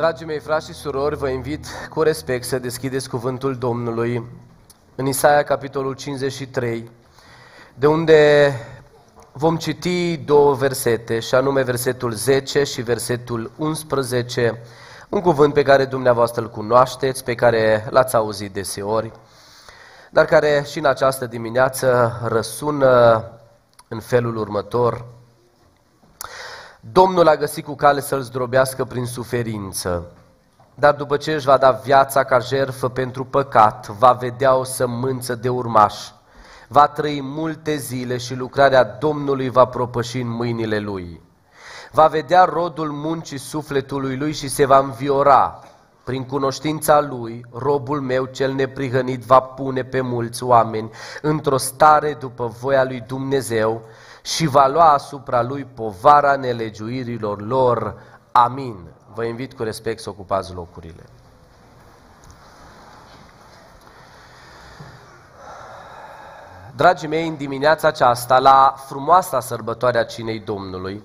Dragii mei frați și surori, vă invit cu respect să deschideți cuvântul Domnului în Isaia, capitolul 53, de unde vom citi două versete, și anume versetul 10 și versetul 11, un cuvânt pe care dumneavoastră îl cunoașteți, pe care l-ați auzit deseori, dar care și în această dimineață răsună în felul următor: Domnul a găsit cu cale să-l zdrobească prin suferință, dar după ce își va da viața ca jertfă pentru păcat, va vedea o sămânță de urmaș, va trăi multe zile și lucrarea Domnului va propăși în mâinile lui. Va vedea rodul muncii sufletului lui și se va înviora. Prin cunoștința lui, robul meu cel neprihănit va pune pe mulți oameni într-o stare după voia lui Dumnezeu și va lua asupra lui povara nelegiuirilor lor. Amin. Vă invit cu respect să ocupați locurile. Dragii mei, în dimineața aceasta, la frumoasa sărbătoare a Cinei Domnului,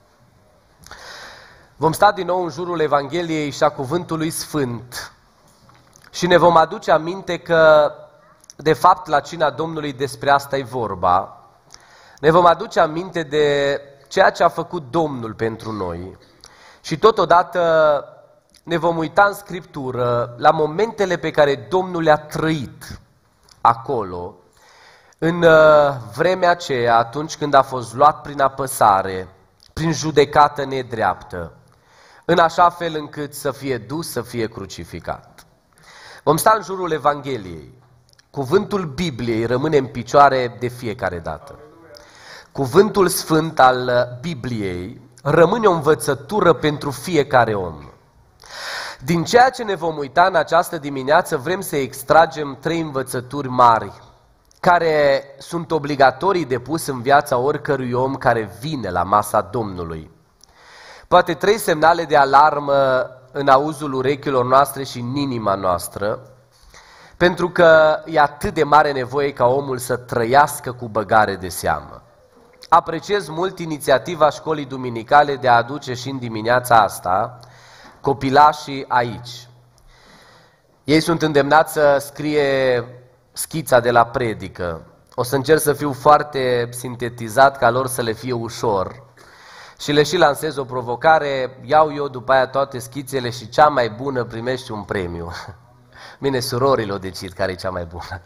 vom sta din nou în jurul Evangheliei și a Cuvântului Sfânt și ne vom aduce aminte că, de fapt, la Cina Domnului despre asta e vorba. Ne vom aduce aminte de ceea ce a făcut Domnul pentru noi și totodată ne vom uita în Scriptură la momentele pe care Domnul le-a trăit acolo, în vremea aceea, atunci când a fost luat prin apăsare, prin judecată nedreaptă, în așa fel încât să fie dus, să fie crucificat. Vom sta în jurul Evangheliei. Cuvântul Bibliei rămâne în picioare de fiecare dată. Cuvântul Sfânt al Bibliei rămâne o învățătură pentru fiecare om. Din ceea ce ne vom uita în această dimineață, vrem să extragem 3 învățături mari, care sunt obligatorii de pus în viața oricărui om care vine la masa Domnului. Poate 3 semnale de alarmă în auzul urechilor noastre și în inima noastră, pentru că e atât de mare nevoie ca omul să trăiască cu băgare de seamă. Apreciez mult inițiativa școlii duminicale de a aduce și în dimineața asta copilașii aici. Ei sunt îndemnați să scrie schița de la predică. O să încerc să fiu foarte sintetizat ca lor să le fie ușor și le și lansez o provocare. Iau eu după aia toate schițele și cea mai bună primește un premiu. Bine, surorile o decid care e cea mai bună.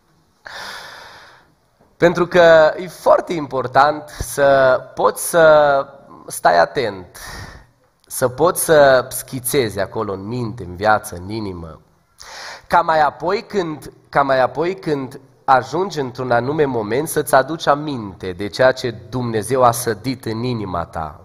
Pentru că e foarte important să poți să stai atent, să poți să schițezi acolo în minte, în viață, în inimă, ca mai apoi când ajungi într-un anume moment să-ți aduci aminte de ceea ce Dumnezeu a sădit în inima ta.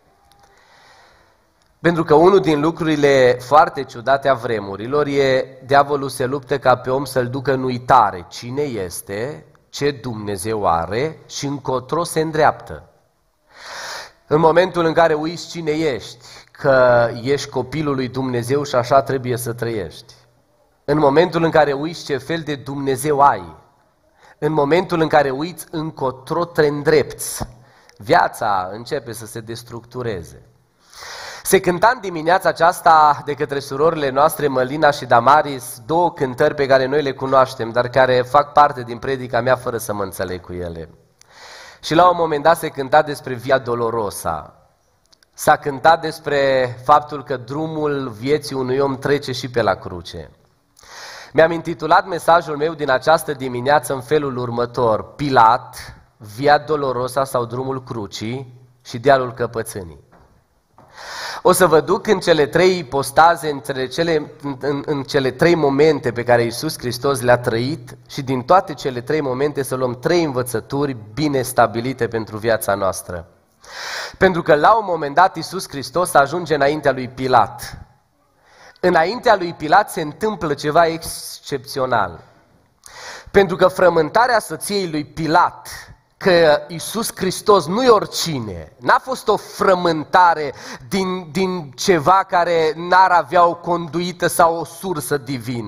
Pentru că unul din lucrurile foarte ciudate a vremurilor e diavolul se luptă ca pe om să-l ducă în uitare cine este, ce Dumnezeu are și încotro se îndreaptă. În momentul în care uiți cine ești, că ești copilul lui Dumnezeu și așa trebuie să trăiești. În momentul în care uiți ce fel de Dumnezeu ai, în momentul în care uiți încotro te îndrepți, viața începe să se destructureze. Se cânta în dimineața aceasta de către surorile noastre Mălina și Damaris 2 cântări pe care noi le cunoaștem, dar care fac parte din predica mea fără să mă înțeleg cu ele. Și la un moment dat se cânta despre Via Dolorosa. S-a cântat despre faptul că drumul vieții unui om trece și pe la cruce. Mi-am intitulat mesajul meu din această dimineață în felul următor: Pilat, Via Dolorosa sau drumul crucii și dealul căpățânii. O să vă duc în cele 3 ipostaze, în cele 3 momente pe care Iisus Hristos le-a trăit și din toate cele 3 momente să luăm 3 învățături bine stabilite pentru viața noastră. Pentru că la un moment dat Iisus Hristos ajunge înaintea lui Pilat. Înaintea lui Pilat se întâmplă ceva excepțional. Pentru că frământarea soției lui Pilat, că Iisus Hristos nu e oricine, n-a fost o frământare din ceva care n-ar avea o conduită sau o sursă divină.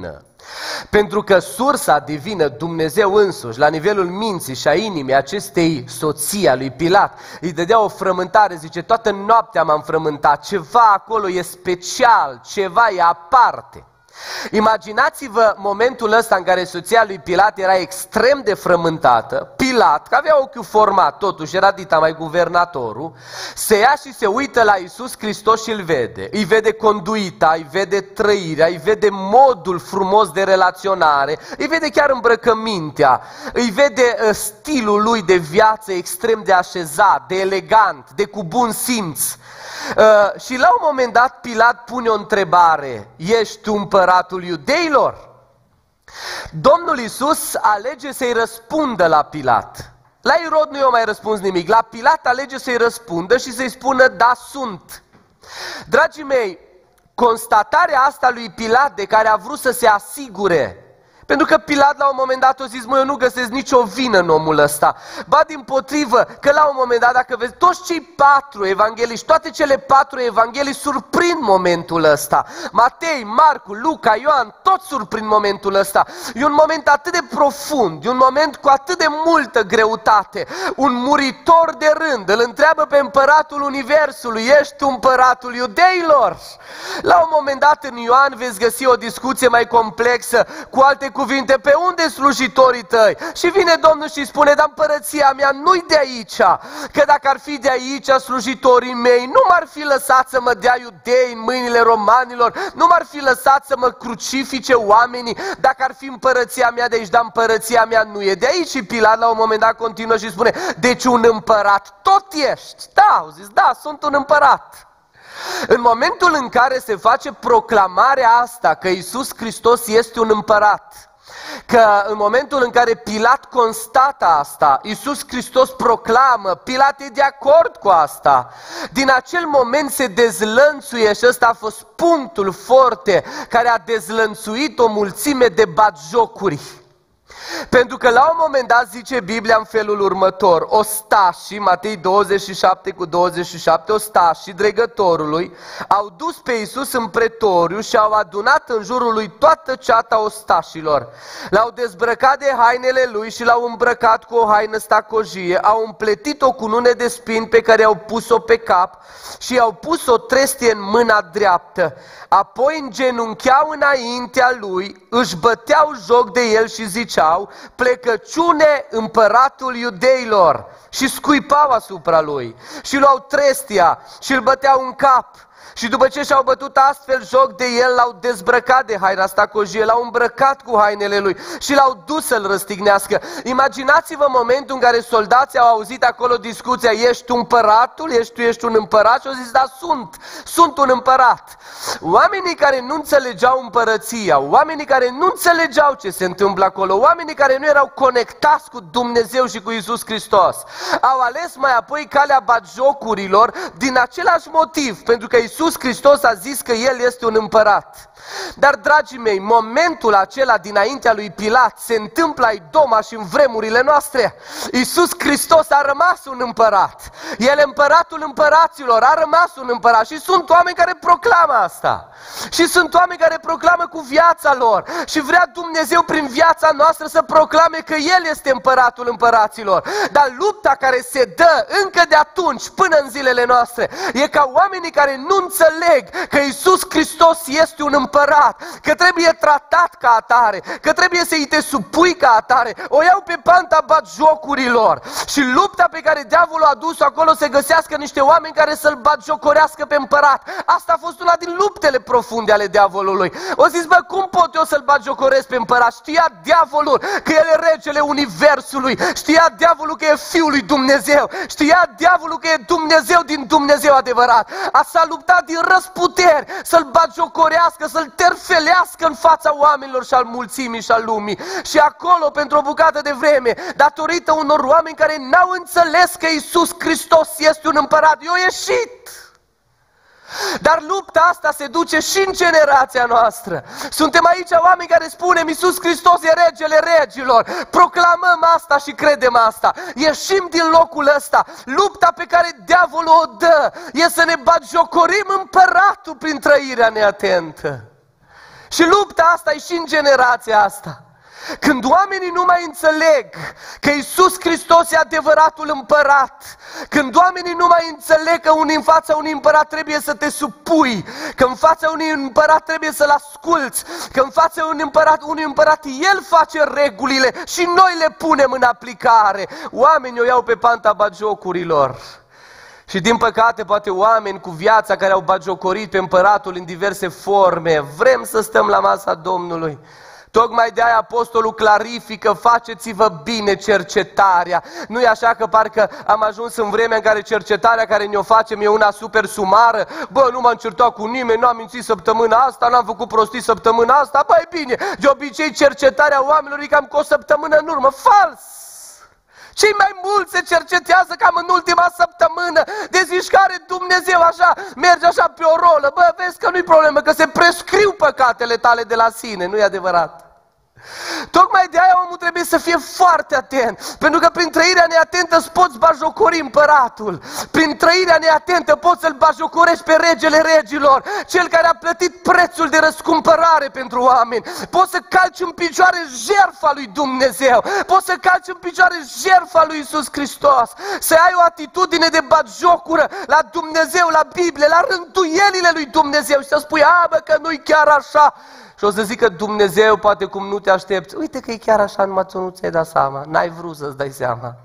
Pentru că sursa divină, Dumnezeu însuși, la nivelul minții și a inimii acestei soții a lui Pilat, îi dădea o frământare, zice, toată noaptea m-am frământat, ceva acolo e special, ceva e aparte. Imaginați-vă momentul ăsta în care soția lui Pilat era extrem de frământată. Pilat, că avea ochiul format, totuși era dita mai guvernatorul, se ia și se uită la Iisus Hristos și îl vede. Îi vede conduita, îi vede trăirea, îi vede modul frumos de relaționare, îi vede chiar îmbrăcămintea, îi vede stilul lui de viață extrem de așezat, de elegant, de cu bun simț. Și la un moment dat Pilat pune o întrebare: ești tu împăratul iudeilor? Domnul Iisus alege să-i răspundă la Pilat. La Irod nu i-a mai răspuns nimic. La Pilat alege să-i răspundă și să-i spună: da, sunt. Dragii mei, constatarea asta lui Pilat, de care a vrut să se asigure, pentru că Pilat la un moment dat a zis: mă, eu nu găsesc nicio vină în omul ăsta. Ba dimpotrivă, că la un moment dat, dacă vezi, toți cei 4 evangheliști, toate cele 4 evanghelii surprind momentul ăsta. Matei, Marcu, Luca, Ioan, toți surprind momentul ăsta. E un moment atât de profund, e un moment cu atât de multă greutate. Un muritor de rând îl întreabă pe împăratul universului: ești tu împăratul iudeilor? La un moment dat în Ioan veți găsi o discuție mai complexă, cu alte cuvinte: pe unde slujitorii tăi? Și vine Domnul și spune: dar împărăția mea nu-i de aici, că dacă ar fi de aici, slujitorii mei nu m-ar fi lăsat să mă dea iudei în mâinile romanilor, nu m-ar fi lăsat să mă crucifice oamenii dacă ar fi împărăția mea de aici, dar împărăția mea nu e de aici. Și Pilat la un moment dat continuă și spune: deci un împărat tot ești? Da, au zis: da, sunt un împărat. În momentul în care se face proclamarea asta că Iisus Hristos este un împărat, că în momentul în care Pilat constată asta, Iisus Hristos proclamă, Pilat e de acord cu asta, din acel moment se dezlănțuie, și ăsta a fost punctul forte care a dezlănțuit o mulțime de batjocuri. Pentru că la un moment dat zice Biblia în felul următor: ostașii, Matei 27:27, ostașii dregătorului au dus pe Iisus în pretoriu și au adunat în jurul lui toată ceata ostașilor. L-au dezbrăcat de hainele lui și l-au îmbrăcat cu o haină stacojie, au împletit o cunune de spini pe care au pus-o pe cap și i-au pus o trestie în mâna dreaptă. Apoi îngenuncheau înaintea lui, își băteau joc de el și ziceau: plecăciune împăratul iudeilor, și scuipau asupra lui și luau trestia și îl băteau în cap. Și după ce și-au bătut astfel joc de el, l-au dezbrăcat de haina stacojie, l-au îmbrăcat cu hainele lui și l-au dus să-l răstignească. Imaginați-vă momentul în care soldații au auzit acolo discuția: ești tu împăratul? Ești un împărat? Și au zis: da, sunt un împărat. Oamenii care nu înțelegeau împărăția, oamenii care nu înțelegeau ce se întâmplă acolo, oamenii care nu erau conectați cu Dumnezeu și cu Iisus Hristos, au ales mai apoi calea batjocurilor din același motiv, pentru că Iisus Hristos a zis că El este un împărat. Dar, dragii mei, momentul acela dinaintea lui Pilat se întâmplă ai Doma și în vremurile noastre. Iisus Hristos a rămas un împărat. El e împăratul împăraților, a rămas un împărat. Și sunt oameni care proclamă asta. Și sunt oameni care proclamă cu viața lor. Și vrea Dumnezeu prin viața noastră să proclame că El este împăratul împăraților. Dar lupta care se dă încă de atunci până în zilele noastre e ca oamenii care nu înțeleg că Iisus Hristos este un împărat, că trebuie tratat ca atare, că trebuie să-i te supui ca atare, o iau pe panta batjocurilor. Și lupta pe care diavolul a dus-o acolo, să găsească niște oameni care să-l batjocorească pe împărat. Asta a fost una din luptele profunde ale diavolului. O zis: bă, cum pot eu să-l batjocoresc pe împărat? Știa diavolul că el e regele universului, știa diavolul că e Fiul lui Dumnezeu, știa diavolul că e Dumnezeu din Dumnezeu adevărat. S-a luptat din răzputeri să-l batjocorească, să-l terfelească în fața oamenilor și al mulțimii și al lumii. Și acolo, pentru o bucată de vreme, datorită unor oameni care n-au înțeles că Iisus Hristos este un împărat, i-au ieșit. Dar lupta asta se duce și în generația noastră. Suntem aici oameni care spunem: Iisus Hristos e regele regilor, proclamăm asta și credem asta. Ieșim din locul ăsta. Lupta pe care diavolul o dă e să ne batjocorim împăratul prin trăirea neatentă. Și lupta asta e și în generația asta. Când oamenii nu mai înțeleg că Iisus Hristos e adevăratul împărat, când oamenii nu mai înțeleg că în fața unui împărat trebuie să te supui, că în fața unui împărat trebuie să-l asculți, că în fața unui împărat El face regulile și noi le punem în aplicare, oamenii o iau pe panta bagiocurilor. Și din păcate, poate oameni cu viața care au bagiocorit pe împăratul în diverse forme, vrem să stăm la masa Domnului. Tocmai de aia apostolul clarifică, faceți-vă bine cercetarea. Nu e așa că parcă am ajuns în vremea în care cercetarea care ne-o facem e una super sumară. Bă, nu m-am certat cu nimeni, nu am mințit săptămâna asta, n-am făcut prostii săptămâna asta. Băi, bine, de obicei cercetarea oamenilor e cam cu o săptămână în urmă. Fals! Cei mai mulți se cercetează cam în ultima săptămână. De zici care Dumnezeu așa, merge așa pe o rolă. Bă, vezi că nu-i problemă, că se prescriu păcatele tale de la sine. Nu-i adevărat? Tocmai de aia omul trebuie să fie foarte atent, pentru că prin trăirea neatentă îți poți bajocori împăratul. Prin trăirea neatentă poți să-l bajocorești pe regele regilor, cel care a plătit prețul de răscumpărare pentru oameni. Poți să calci în picioare jertfa lui Dumnezeu, poți să calci în picioare jertfa lui Iisus Hristos, să ai o atitudine de bagiocură la Dumnezeu, la Biblie, la rânduielile lui Dumnezeu și să spui, bă, că nu-i chiar așa. Și o să zică Dumnezeu, poate cum nu te aștepți, uite că e chiar așa, numai tu nu ți-ai dat seama, n-ai vrut să-ți dai seama.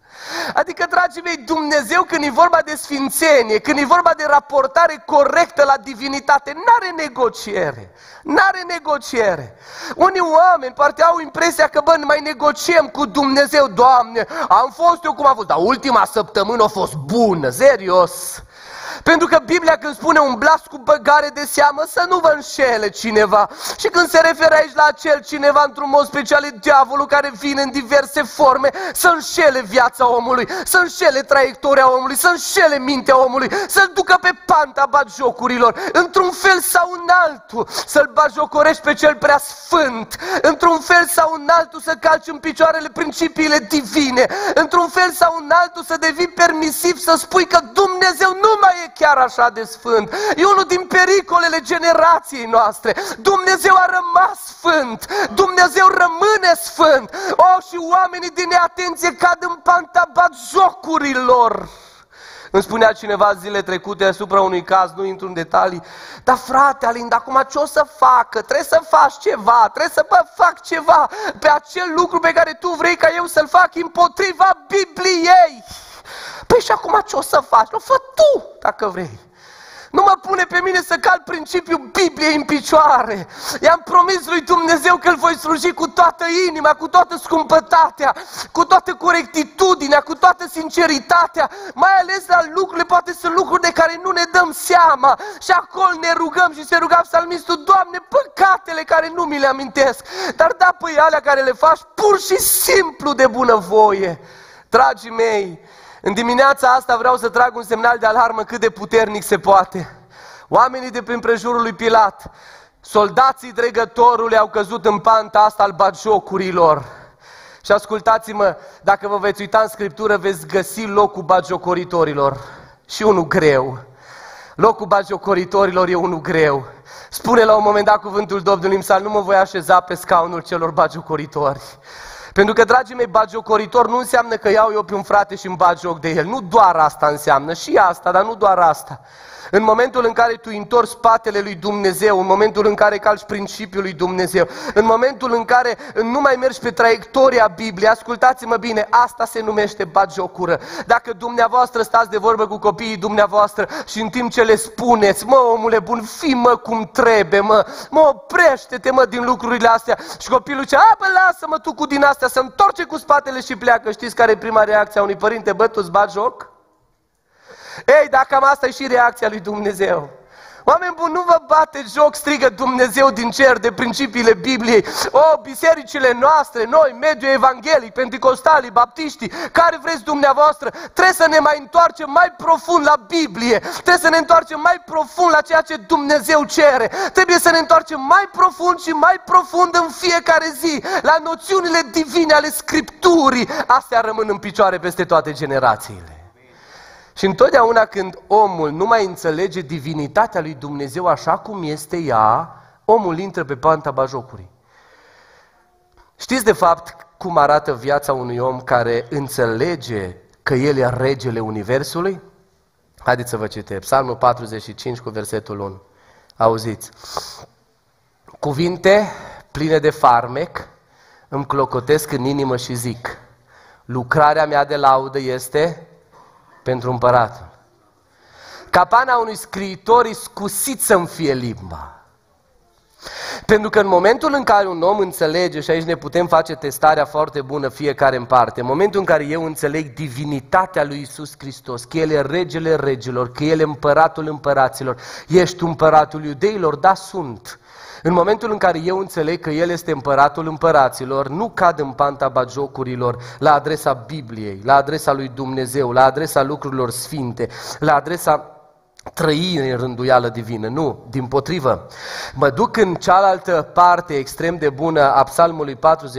Adică, dragii mei, Dumnezeu când e vorba de sfințenie, când e vorba de raportare corectă la divinitate, n-are negociere, n-are negociere. Unii oameni poate au impresia că, bă, mai negociem cu Dumnezeu, Doamne, am fost eu cum am fost, dar ultima săptămână a fost bună, serios. Pentru că Biblia când spune umblați cu băgare de seamă, să nu vă înșele cineva. Și când se referă aici la acel cineva, într-un mod special, e diavolul care vine în diverse forme să înșele viața omului, să înșele traiectoria omului, să înșele mintea omului, să-l ducă pe panta bagiocurilor, într-un fel sau în altul, să-l bagiocorești pe cel prea sfânt, într-un fel sau în altul să calci în picioarele principiile divine, într-un fel sau în altul să devii permisiv, să spui că Dumnezeu nu mai e chiar așa de sfânt. E unul din pericolele generației noastre. Dumnezeu a rămas sfânt. Dumnezeu rămâne sfânt. Și oamenii din neatenție cad în panta bagiocurilor. Îmi spunea cineva zile trecute asupra unui caz, nu intru în detalii, dar frate Alin, acum ce o să facă? Trebuie să faci ceva, trebuie să fac ceva pe acel lucru pe care tu vrei ca eu să-l fac împotriva Bibliei. Păi și acum ce o să faci? O fă tu, dacă vrei. Nu mă pune pe mine să cal principiul Bibliei în picioare. I-am promis lui Dumnezeu că îl voi sluji cu toată inima, cu toată scumpătatea, cu toată corectitudinea, cu toată sinceritatea, mai ales la lucrurile, poate sunt lucruri de care nu ne dăm seama. Și acolo ne rugăm și se ruga psalmistul, Doamne, păcatele care nu mi le amintesc, dar da pe alea care le faci pur și simplu de bunăvoie. Dragii mei, în dimineața asta vreau să trag un semnal de alarmă cât de puternic se poate. Oamenii de prin prejurul lui Pilat, soldații dregătorului au căzut în panta asta al bagiocurilor. Și ascultați-mă, dacă vă veți uita în Scriptură, veți găsi locul bagiocoritorilor. Și unul greu. Locul bagiocoritorilor e unul greu. Spune la un moment dat cuvântul Domnului în Psalm, nu mă voi așeza pe scaunul celor bagiocoritori. Pentru că, dragii mei, bagiocoritor nu înseamnă că iau eu pe un frate și îmi bag joc de el. Nu doar asta înseamnă, și asta, dar nu doar asta. În momentul în care tu întorci spatele lui Dumnezeu, în momentul în care calci principiul lui Dumnezeu, în momentul în care nu mai mergi pe traiectoria Bibliei, ascultați-mă bine, asta se numește bagiocură. Dacă dumneavoastră stați de vorbă cu copiii dumneavoastră și în timp ce le spuneți, mă, omule bun, fii mă cum trebuie, mă, oprește-te mă din lucrurile astea, și copilul zice, bă, lasă-mă tu cu din astea, să întorce cu spatele și pleacă. Știți care e prima reacție a unui părinte? Bă, tu-ți bagi joc? Ei, dacă cam asta e și reacția lui Dumnezeu. Oameni buni, nu vă bate joc, strigă Dumnezeu din cer, de principiile Bibliei. Bisericile noastre, noi, mediul evanghelic, penticostalii, baptiștii, care vreți dumneavoastră, trebuie să ne mai întoarcem mai profund la Biblie, trebuie să ne întoarcem mai profund la ceea ce Dumnezeu cere, trebuie să ne întoarcem mai profund și mai profund în fiecare zi, la noțiunile divine ale Scripturii. Astea rămân în picioare peste toate generațiile. Și întotdeauna când omul nu mai înțelege divinitatea lui Dumnezeu așa cum este ea, Omul intră pe panta bajocurii. Știți de fapt cum arată viața unui om care înțelege că el e regele Universului? Haideți să vă citesc. Psalmul 45 cu versetul 1. Auziți. Cuvinte pline de farmec îmi clocotesc în inimă și zic: lucrarea mea de laudă este pentru împăratul. Capana unui scriitor iscusit să-mi fie limba. Pentru că în momentul în care un om înțelege, și aici ne putem face testarea foarte bună fiecare în parte, în momentul în care eu înțeleg divinitatea lui Iisus Hristos, că El e regele regilor, că El e împăratul împăraților, ești împăratul iudeilor? Da, sunt. În momentul în care eu înțeleg că El este împăratul împăraților, nu cad în panta bagiocurilor la adresa Bibliei, la adresa lui Dumnezeu, la adresa lucrurilor sfinte, la adresa trăirii în rânduială divină. Nu, dimpotrivă. Mă duc în cealaltă parte extrem de bună a Psalmului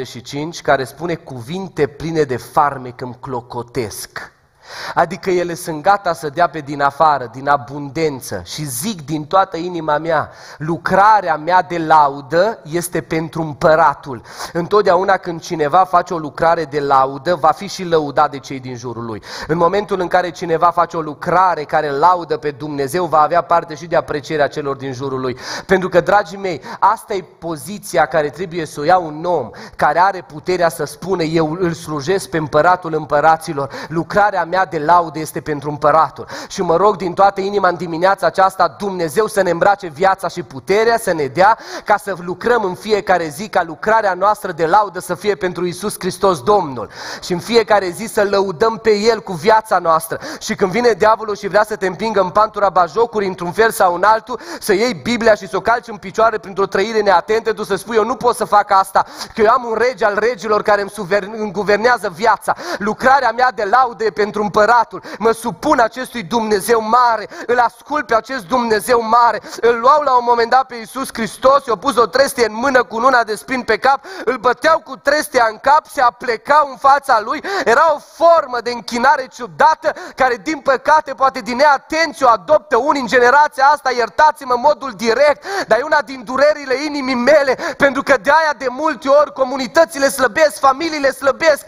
45, care spune: cuvinte pline de farmec îmi clocotesc. Adică ele sunt gata să dea pe din afară, din abundență, și zic din toată inima mea: lucrarea mea de laudă este pentru împăratul. Întotdeauna când cineva face o lucrare de laudă, va fi și lăudat de cei din jurul lui. În momentul în care cineva face o lucrare care laudă pe Dumnezeu, va avea parte și de aprecierea celor din jurul lui. Pentru că, dragii mei, asta e poziția care trebuie să o ia un om care are puterea să spună: eu îl slujesc pe împăratul împăraților, lucrarea mea de laudă este pentru împăratul. Și mă rog din toată inima în dimineața aceasta Dumnezeu să ne îmbrace viața și puterea, să ne dea ca să lucrăm în fiecare zi, ca lucrarea noastră de laudă să fie pentru Iisus Hristos Domnul. Și în fiecare zi să lăudăm pe El cu viața noastră. Și când vine diavolul și vrea să te împingă în pantura bajocurii într-un fel sau în altul, să iei Biblia și să o calci în picioare printr-o trăire neatentă, tu să spui: eu nu pot să fac asta, că eu am un rege al regilor care îmi guvernează viața. Lucrarea mea de laudă e pentru împăratul. Mă supun acestui Dumnezeu mare, îl ascult pe acest Dumnezeu mare. Îl luau la un moment dat pe Iisus Hristos, i-au pus o trestie în mână cu una de spin pe cap, îl băteau cu trestia în cap, se aplecau în fața lui. Era o formă de închinare ciudată care, din păcate, poate din neatenție o adoptă unii în generația asta, iertați-mă în modul direct, dar e una din durerile inimii mele, pentru că de aia de multe ori comunitățile slăbesc, familiile slăbesc,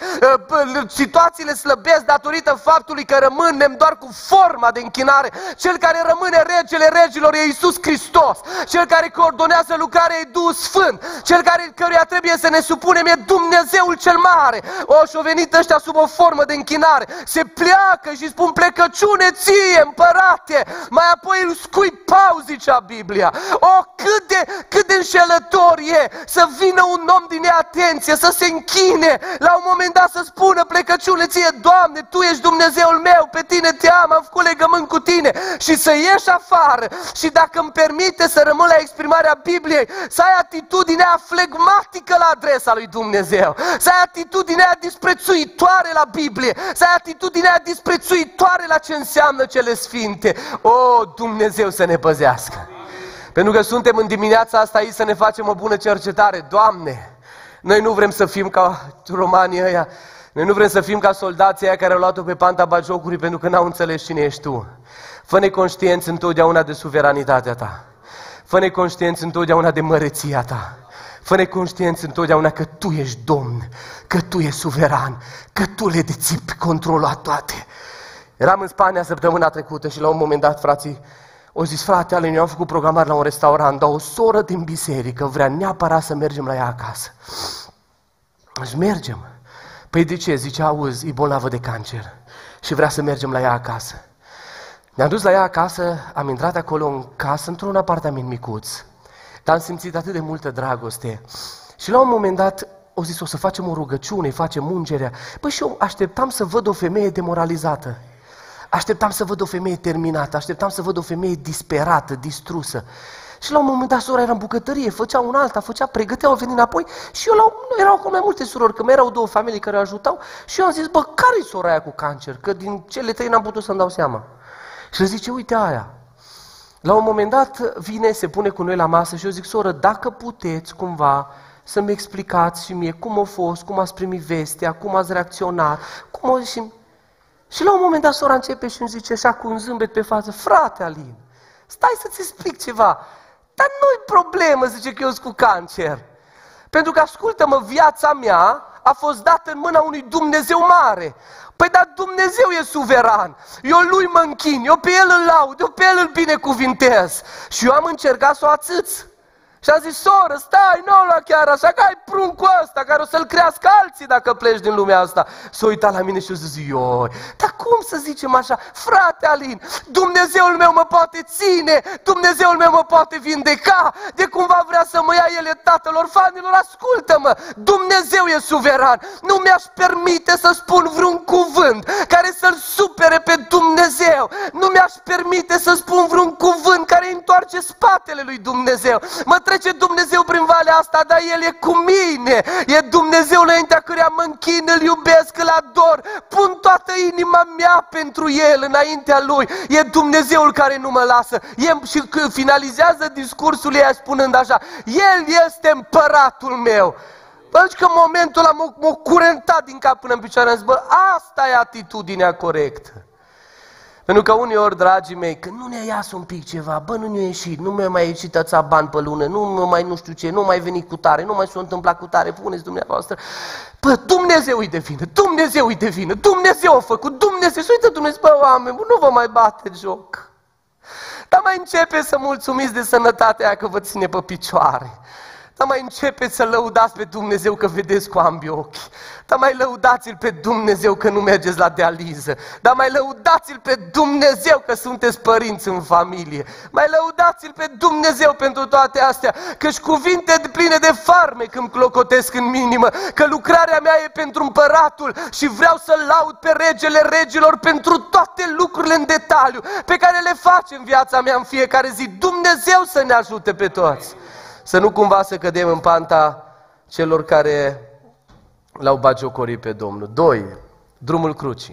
situațiile slăbesc datorită faptului că rămânem doar cu forma de închinare. Cel care rămâne regele regilor e Iisus Hristos. Cel care coordonează lucrarea e Duhul Sfânt. Cel căruia trebuie să ne supunem e Dumnezeul cel mare. Și-au venit ăștia sub o formă de închinare. Se pleacă și spun: plecăciune ție, împărate. Mai apoi îl scuipau, zicea Biblia. Cât de înșelător e să vină un om din neatenție, să se închine, la un moment dat să spună: plecăciune ție, Doamne, Tu ești Dumnezeul meu, pe Tine te am făcut legământ cu Tine, și să ieși afară. Și dacă îmi permite să rămân la exprimarea Bibliei, să ai atitudinea flegmatică la adresa lui Dumnezeu, să ai atitudinea disprețuitoare la Biblie, să ai atitudinea disprețuitoare la ce înseamnă cele sfinte. O, Dumnezeu să ne păzească! Pentru că suntem în dimineața asta aici să ne facem o bună cercetare. Doamne, noi nu vrem să fim ca romanii ăia. Noi nu vrem să fim ca soldații aia care au luat-o pe panta bagiocurii pentru că n-au înțeles cine ești Tu. Fă-ne conștienți întotdeauna de suveranitatea Ta. Fă-ne conștienți întotdeauna de măreția Ta. Fă-ne conștienți întotdeauna că Tu ești Domn, că Tu ești suveran, că Tu le deții pe controlul a toate. Eram în Spania săptămâna trecută și la un moment dat frații au zis: frate, ale, eu am făcut programare la un restaurant, dar o soră din biserică vrea neapărat să mergem la ea acasă. Deci mergem. Păi de ce? Zice: auzi, e bolnavă de cancer și vrea să mergem la ea acasă. Ne-am dus la ea acasă, am intrat acolo în casă, într-un apartament micuț, dar am simțit atât de multă dragoste. Și la un moment dat au zis: o să facem o rugăciune, facem ungerea. Păi și eu așteptam să văd o femeie demoralizată. Așteptam să văd o femeie terminată, așteptam să văd o femeie disperată, distrusă. Și la un moment dat sora era în bucătărie, făcea un alta, pregăteau, venit înapoi și eu erau acolo mai multe surori, că mai erau două familii care o ajutau și eu am zis: bă, care-i sora aia cu cancer? Că din cele trei n-am putut să-mi dau seama. Și zice: uite aia. La un moment dat vine, se pune cu noi la masă și eu zic: soră, dacă puteți cumva să-mi explicați și mie cum a fost, cum ați primit vestea, cum ați reacționat, cum o... Și la un moment dat sora începe și îmi zice așa cu un zâmbet pe față: frate Alin, stai să-ți explic ceva. Dar nu-i problemă, zice, că eu sunt cu cancer. Pentru că, ascultă-mă, viața mea a fost dată în mâna unui Dumnezeu mare. Păi dar Dumnezeu e suveran, eu Lui mă închin, eu pe El îl laud, eu pe El îl binecuvintez. Și eu am încercat să o ațâț. Și am zis, soră, stai, nu la chiar așa, că ai pruncul ăsta, care o să-l crească alții dacă pleci din lumea asta. S-a uitat la mine și a zis, ioi, dar cum să zicem așa? Frate Alin, Dumnezeul meu mă poate ține, Dumnezeul meu mă poate vindeca, de cumva vrea să mă ia El tatăl orfanilor, ascultă-mă, Dumnezeu e suveran, nu mi-aș permite să spun vreun cuvânt care să-L supere pe Dumnezeu, nu mi-aș permite să spun vreun cuvânt care îi întoarce spatele lui Dumnezeu. Mă trece Dumnezeu prin valea asta, dar El e cu mine. E Dumnezeu înaintea căreia mă închin, îl iubesc, îl ador. Pun toată inima mea pentru El înaintea Lui. E Dumnezeul care nu mă lasă. Și finalizează discursul ei spunând așa, El este împăratul meu. Deci că în momentul ăla m-a curentat din cap până în picioare. Am zis, bă, asta e atitudinea corectă. Pentru că uneori, dragii mei, când nu ne iasă un pic ceva, bă, nu ne-a ieșit, nu mi-a mai ieșit atâția bani pe lună, nu știu ce, nu mai venit cu tare, nu mai s-a întâmplat cu tare, puneți dumneavoastră. Bă, Dumnezeu îi de vină, Dumnezeu îi de vină, Dumnezeu a făcut, Dumnezeu, și uite Dumnezeu, bă, oameni, nu vă mai bate joc. Dar mai începe să mulțumiți de sănătatea aia că vă ține pe picioare. Dar mai începeți să lăudați pe Dumnezeu că vedeți cu ambii ochi. Dar mai lăudați-L pe Dumnezeu că nu mergeți la dializă. Dar mai lăudați-L pe Dumnezeu că sunteți părinți în familie. Mai lăudați-L pe Dumnezeu pentru toate astea, că-și cuvinte pline de farmec îmi clocotesc în minimă, că lucrarea mea e pentru împăratul și vreau să-L laud pe Regele Regilor pentru toate lucrurile în detaliu pe care le face în viața mea în fiecare zi. Dumnezeu să ne ajute pe toți. Să nu cumva să cădem în panta celor care l-au bagiocorit pe Domnul. 2. Drumul crucii.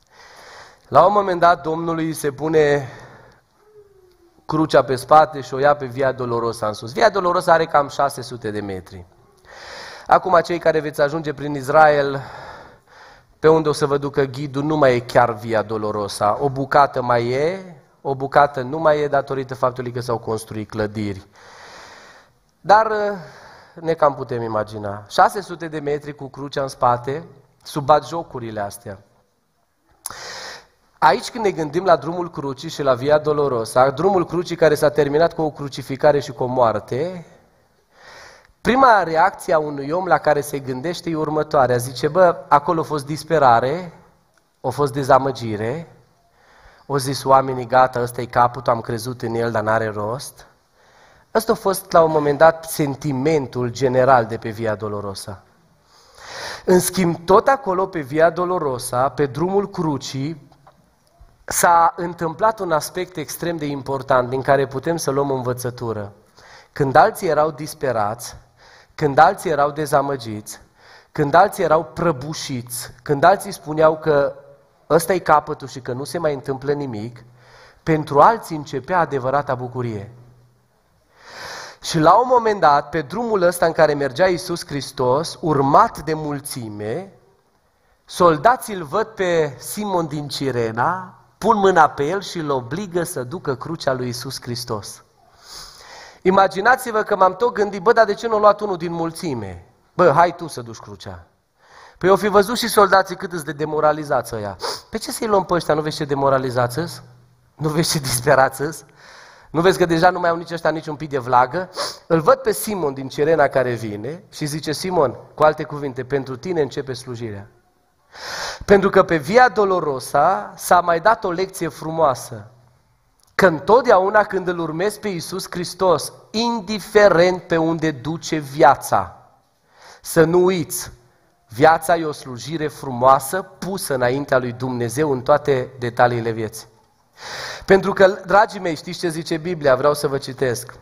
La un moment dat Domnului îi se pune crucea pe spate și o ia pe Via Dolorosa în sus. Via Dolorosa are cam 600 de metri. Acum cei care veți ajunge prin Israel, pe unde o să vă ducă ghidul, nu mai e chiar Via Dolorosa. O bucată mai e, o bucată nu mai e datorită faptului că s-au construit clădiri. Dar ne cam putem imagina. 600 de metri cu crucea în spate, sub batjocurile astea. Aici când ne gândim la drumul crucii și la Via Dolorosa, drumul crucii care s-a terminat cu o crucificare și cu o moarte, prima reacție a unui om la care se gândește e următoarea. Zice, bă, acolo a fost disperare, a fost dezamăgire, au zis oamenii, gata, ăsta-i capătul, am crezut în el, dar n-are rost. Ăsta a fost la un moment dat sentimentul general de pe Via Dolorosa. În schimb, tot acolo pe Via Dolorosa, pe drumul crucii, s-a întâmplat un aspect extrem de important din care putem să luăm învățătură. Când alții erau disperați, când alții erau dezamăgiți, când alții erau prăbușiți, când alții spuneau că ăsta-i capătul și că nu se mai întâmplă nimic, pentru alții începea adevărata bucurie. Și la un moment dat, pe drumul ăsta în care mergea Iisus Hristos, urmat de mulțime, soldații îl văd pe Simon din Cirena, pun mâna pe el și îl obligă să ducă crucea lui Iisus Hristos. Imaginați-vă că m-am tot gândit, bă, dar de ce nu a luat unul din mulțime? Bă, hai tu să duci crucea. Păi o fi văzut și soldații cât îți de demoralizați ăia. Pe ce să-i luăm pe ăștia? Nu vezi ce demoralizați-s? Nu vezi ce disperați-s? Nu vezi că deja nu mai au nici ăștia niciun pic de vlagă? Îl văd pe Simon din Cirena care vine și zice, Simon, cu alte cuvinte, pentru tine începe slujirea. Pentru că pe Via Dolorosa s-a mai dat o lecție frumoasă. Că întotdeauna când îl urmezi pe Iisus Hristos, indiferent pe unde duce viața, să nu uiți, viața e o slujire frumoasă pusă înaintea lui Dumnezeu în toate detaliile vieții. Pentru că, dragii mei, știți ce zice Biblia? Vreau să vă citesc.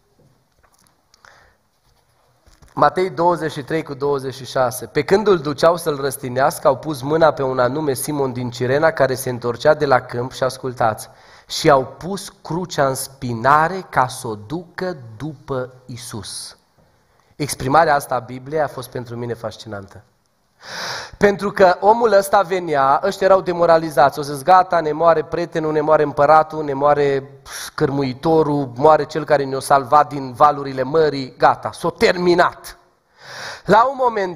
Matei 23:26. Pe când îl duceau să-l răstinească, au pus mâna pe un anume Simon din Cirena care se întorcea de la câmp și ascultați. Și au pus crucea în spinare ca să o ducă după Iisus. Exprimarea asta a Bibliei a fost pentru mine fascinantă. Pentru că omul ăsta venea, ăștia erau demoralizați, o să-ți gata, ne moare prietenul, ne moare împăratul, ne moare cărmuitorul, moare cel care ne-a salvat din valurile mării, gata, s-a terminat. La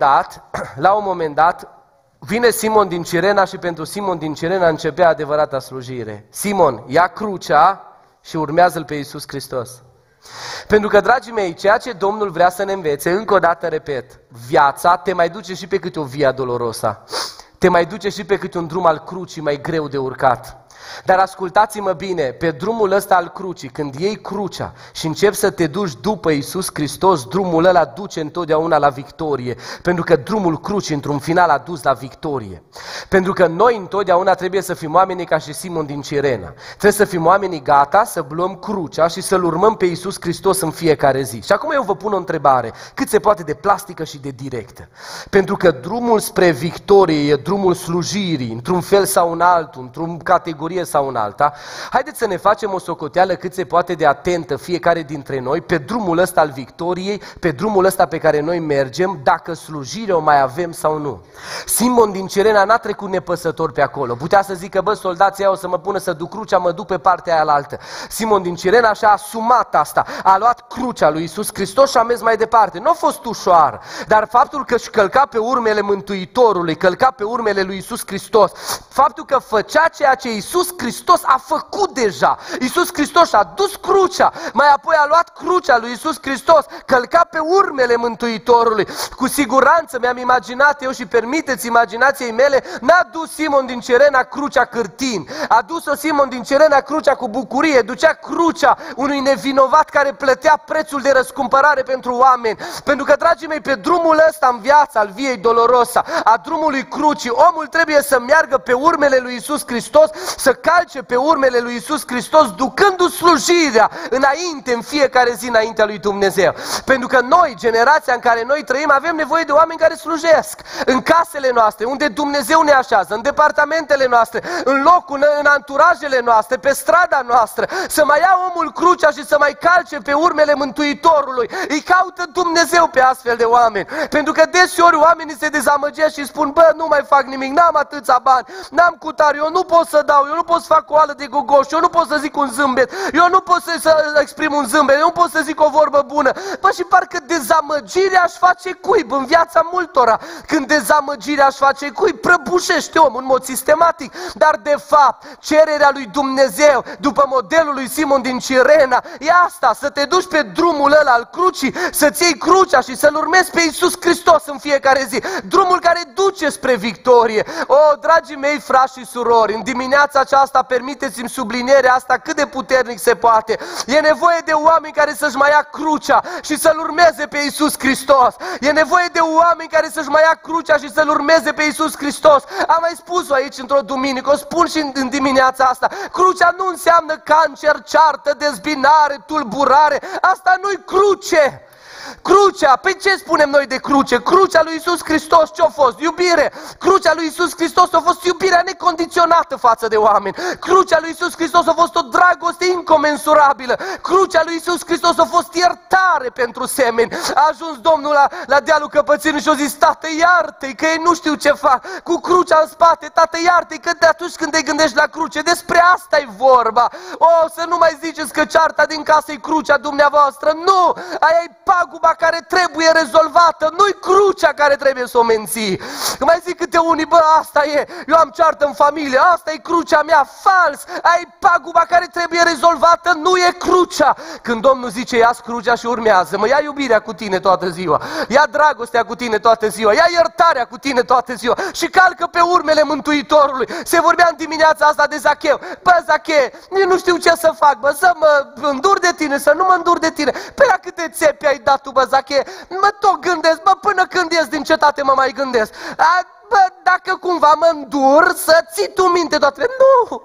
un moment dat, vine Simon din Cirena și pentru Simon din Cirena începea adevărata slujire. Simon, ia crucea și urmează-L pe Iisus Hristos. Pentru că, dragii mei, ceea ce Domnul vrea să ne învețe, încă o dată repet, viața te mai duce și pe câte o via dolorosa, te mai duce și pe câte un drum al crucii mai greu de urcat. Dar ascultați-mă bine, pe drumul ăsta al crucii, când iei crucea și începi să te duci după Iisus Hristos, drumul ăla duce întotdeauna la victorie. Pentru că drumul crucii, într-un final, a dus la victorie. Pentru că noi întotdeauna trebuie să fim oamenii ca și Simon din Cirena. Trebuie să fim oamenii gata să luăm crucea și să-L urmăm pe Iisus Hristos în fiecare zi. Și acum eu vă pun o întrebare, cât se poate de plastică și de directă. Pentru că drumul spre victorie e drumul slujirii, într-un fel sau în altul, într-o categorie sau în alta. Haideți să ne facem o socoteală cât se poate de atentă fiecare dintre noi pe drumul ăsta al victoriei, pe drumul ăsta pe care noi mergem, dacă slujire o mai avem sau nu. Simon din Cirena n-a trecut nepăsător pe acolo. Putea să zică, bă, soldații ăia o să mă pună să duc crucea, mă duc pe partea aia alaltă. Simon din Cirena și-a asumat asta. A luat crucea lui Iisus Hristos și a mers mai departe. Nu a fost ușoară, dar faptul că își călca pe urmele Mântuitorului, călca pe urmele lui Iisus Hristos, faptul că făcea ceea ce Iisus Hristos a făcut deja. Iisus Hristos a dus crucea, mai apoi a luat crucea lui Iisus Hristos, călca pe urmele Mântuitorului. Cu siguranță mi-am imaginat eu și permiteți imaginației mele, n-a dus Simon din Cirena crucea cârtin, a dus-o Simon din Cirena crucea cu bucurie, ducea crucea unui nevinovat care plătea prețul de răscumpărare pentru oameni. Pentru că, dragii mei, pe drumul ăsta în viața, al viei dolorosa, a drumului crucii, omul trebuie să meargă pe urmele lui Iisus Hristos, să calce pe urmele lui Iisus Hristos, ducându-i slujirea înainte, în fiecare zi înaintea lui Dumnezeu. Pentru că noi, generația în care noi trăim, avem nevoie de oameni care slujesc în casele noastre, unde Dumnezeu ne așează, în departamentele noastre, în locul, în anturajele noastre, pe strada noastră, să mai ia omul crucea și să mai calce pe urmele Mântuitorului. Îi caută Dumnezeu pe astfel de oameni. Pentru că deseori oamenii se dezamăgesc și spun, bă, nu mai fac nimic, n-am atâția bani, n-am cutare, eu nu pot să dau, eu nu pot să fac o oală de gogoș, eu nu pot să zic un zâmbet, eu nu pot să exprim un zâmbet, eu nu pot să zic o vorbă bună. Bă, și parcă dezamăgirea aș face cuib în viața multora. Când dezamăgirea aș face cuib, prăbușește omul în mod sistematic. Dar de fapt, cererea lui Dumnezeu, după modelul lui Simon din Cirena, e asta, să te duci pe drumul ăla al crucii, să-ți iei crucea și să-L urmezi pe Iisus Hristos în fiecare zi. Drumul care duce spre victorie. O, dragii mei frați și surori, în dimineața aceasta permiteți-mi sublinierea asta cât de puternic se poate. E nevoie de oameni care să-și mai ia crucea și să-L urmeze pe Iisus Hristos. E nevoie de oameni care să-și mai ia crucea și să-L urmeze pe Iisus Hristos. Am mai spus-o aici într-o duminică, o spun și în dimineața asta. Crucea nu înseamnă cancer, ceartă, dezbinare, tulburare. Asta nu-i cruce. Crucea, pe ce spunem noi de cruce? Crucea lui Iisus Hristos ce-a fost? Iubire. Crucea lui Iisus Hristos a fost iubirea necondiționată față de oameni. Crucea lui Iisus Hristos a fost o dragoste incomensurabilă. Crucea lui Iisus Hristos a fost iertare pentru semeni. A ajuns Domnul la dealul Căpățânului și a zis, Tată, iartă-i că ei nu știu ce fac. Cu crucea în spate, Tată, iartă-i că de atunci când te gândești la cruce, despre asta e vorba. O, să nu mai ziceți că cearta din casă e crucea dumneavoastră. Nu! Aia e paguba care trebuie rezolvată, nu-i crucea care trebuie să o menții. Mai zic câte unii, bă, asta e, eu am ceartă în familie, asta e crucea mea, fals, ai paguba care trebuie rezolvată, nu e crucea. Când Domnul zice, ia-ți crucea și urmează-mă, ia iubirea cu tine toată ziua, ia dragostea cu tine toată ziua, ia iertarea cu tine toată ziua și calcă pe urmele Mântuitorului. Se vorbea în dimineața asta de Zacheu. Bă, Zacheu, nu știu ce să fac, bă, să mă îndur de tine, să nu mă îndur de tine. Pe la câte țepi ai dat tu, bă, Zacheu? Mă tot gândesc, bă, până când ies din cetate mă mai gândesc. Bă, dacă cumva mă îndur, să ții tu minte toate. Nu!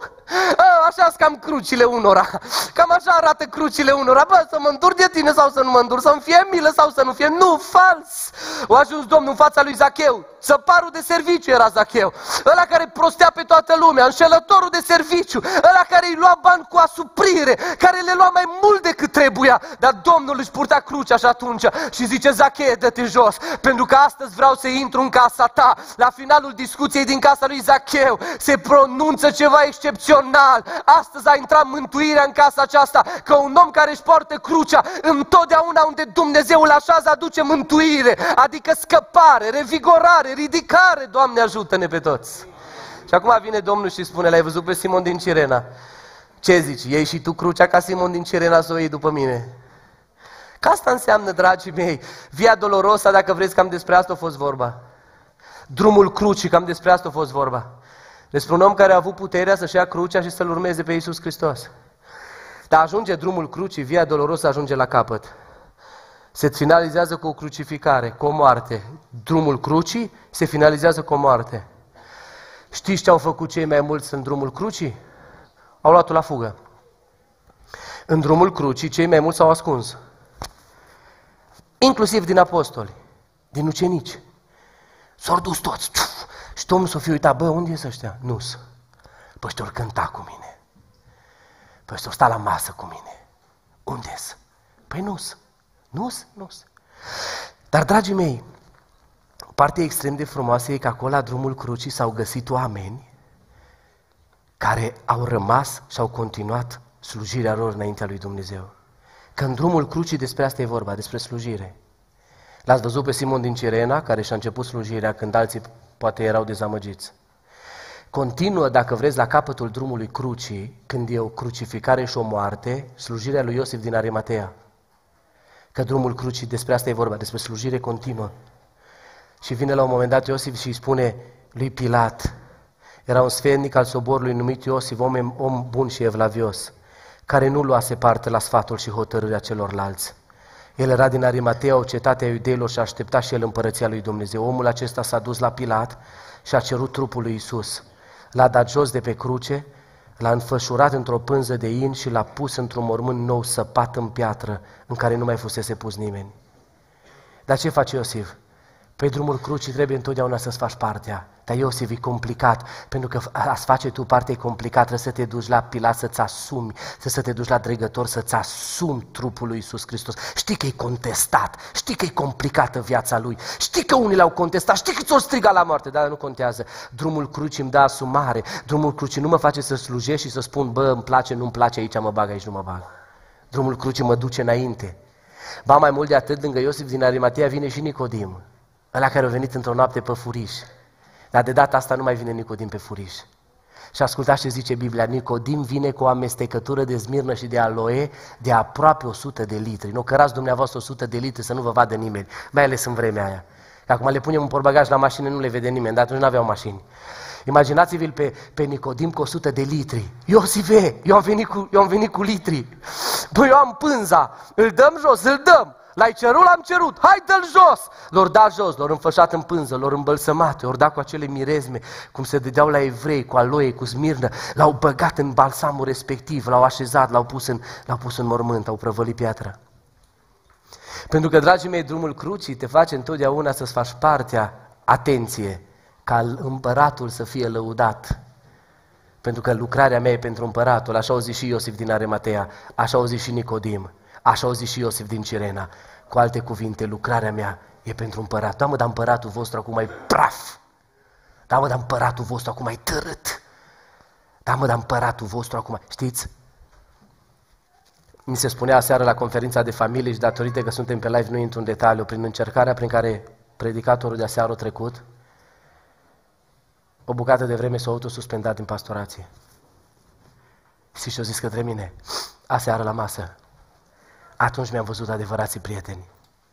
Așa-s cam crucile unora. Cam așa arată crucile unora. Bă, să mă îndur de tine sau să nu mă îndur, să-mi fie milă sau să nu fie. Nu, fals! A ajuns Domnul în fața lui Zacheu. Săparul de serviciu era Zacheu. Ăla care prostea pe toată lumea, înșelătorul de serviciu, ăla care îi lua bani cu asuprire, care le lua mai mult decât trebuia. Dar Domnul își purta crucea și atunci și zice, Zacheu, dă-te jos, pentru că astăzi vreau să intru în casa ta. La finalul discuției din casa lui Zacheu se pronunță ceva excepțional. Astăzi a intrat mântuirea în casa aceasta, că un om care își poartă crucea, întotdeauna unde Dumnezeu îl așează, aduce mântuire, adică scăpare, revigorare, ridicare. Doamne, ajută-ne pe toți! Și acum vine Domnul și spune, l-ai văzut pe Simon din Cirena? Ce zici? Iei și tu crucea ca Simon din Cirena să o iei după mine? Că asta înseamnă, dragii mei, Via Dolorosa, dacă vreți, cam despre asta a fost vorba. Drumul crucii, cam despre asta a fost vorba. Despre un om care a avut puterea să-și ia crucea și să-L urmeze pe Iisus Hristos. Dar ajunge drumul crucii, Via Dolorosa ajunge la capăt. Se finalizează cu o crucificare, cu o moarte. Drumul crucii se finalizează cu o moarte. Știți ce au făcut cei mai mulți în drumul crucii? Au luat-o la fugă. În drumul crucii, cei mai mulți s-au ascuns. Inclusiv din apostoli, din ucenici. S-au dus toți. Și Domnul s-o fi uitat, bă, unde e ăștia? Nu-s. Păi ăștia ori cânta cu mine. Păi ăștia ori sta la masă cu mine. Unde-s? Păi nu-s. Nu-s. Dar, dragii mei, partea extrem de frumoasă e că acolo, la drumul crucii, s-au găsit oameni care au rămas și au continuat slujirea lor înaintea lui Dumnezeu. Că în drumul crucii despre asta e vorba, despre slujire. L-ați văzut pe Simon din Cirena, care și-a început slujirea când alții poate erau dezamăgiți. Continuă, dacă vreți, la capătul drumului crucii, când e o crucificare și o moarte, slujirea lui Iosif din Arimatea. Că drumul crucii, despre asta e vorba, despre slujire continuă. Și vine la un moment dat Iosif și îi spune lui Pilat, era un sfetnic al soborului numit Iosif, om bun și evlavios, care nu luase parte la sfatul și hotărârea celorlalți. El era din Arimatea, o cetate a iudeilor, și aștepta și el împărăția lui Dumnezeu. Omul acesta s-a dus la Pilat și a cerut trupul lui Iisus. L-a dat jos de pe cruce, l-a înfășurat într-o pânză de in și l-a pus într-un mormânt nou săpat în piatră, în care nu mai fusese pus nimeni. Dar ce face Iosif? Pe drumul crucii trebuie întotdeauna să-ți faci partea. Dar Iosif e complicat, pentru că a-ți face tu partea e complicat, trebuie să te duci la Pilat să-ți asumi, să te duci la dregător să-ți asumi trupul lui Iisus Hristos. Știi că e contestat, știi că e complicată viața lui, știi că unii l-au contestat, știi că ți-o striga la moarte, dar nu contează. Drumul crucii îmi dă asumare, drumul crucii nu mă face să slujesc și să spun, bă, îmi place, nu-mi place, aici mă bag, aici nu mă bag. Drumul crucii mă duce înainte. Ba mai mult de atât, lângă Iosif din Arimatea vine și Nicodim, ăla care a venit într-o noapte pe furiș. Dar de data asta nu mai vine Nicodim pe furiș. Și ascultați ce zice Biblia, Nicodim vine cu o amestecătură de smirnă și de aloe de aproape 100 de litri. Nu cărați dumneavoastră 100 de litri să nu vă vadă nimeni, mai ales în vremea aia. Că acum le punem în portbagaj la mașină, nu le vede nimeni, dar atunci nu aveau mașini. Imaginați-vi-l pe Nicodim cu 100 de litri. Iosife, eu am venit cu litri. Băi, eu am pânza, îl dăm jos, îl dăm. L-ai cerut, l-am cerut, hai dă-l jos! L-or dat jos, l-or înfășat în pânză, l-or îmbălsămat, l-or dat cu acele mirezme, cum se dădeau la evrei, cu aloe, cu smirnă, l-au băgat în balsamul respectiv, l-au așezat, l-au pus în mormânt, au prăvălit piatra. Pentru că, dragii mei, drumul crucii te face întotdeauna să-ți faci partea, atenție, ca împăratul să fie lăudat. Pentru că lucrarea mea e pentru împăratul, așa au zis și Iosif din Arimatea, așa au zis și Nicodim. Așa au zis și Iosif din Cirena. Cu alte cuvinte, lucrarea mea e pentru împărat. Da, mă, dar împăratul vostru acum e praf. Da, mă, dar împăratul vostru acum e târât. Da, mă, dar împăratul vostru acum... Știți? Mi se spunea aseară la conferința de familie și datorită că suntem pe live, nu intru în detaliu, prin încercarea prin care predicatorul de aseară a trecut, o bucată de vreme s-a autosuspendat din pastorație. Și și-o zis către mine, aseară la masă, atunci mi-am văzut adevărații prieteni.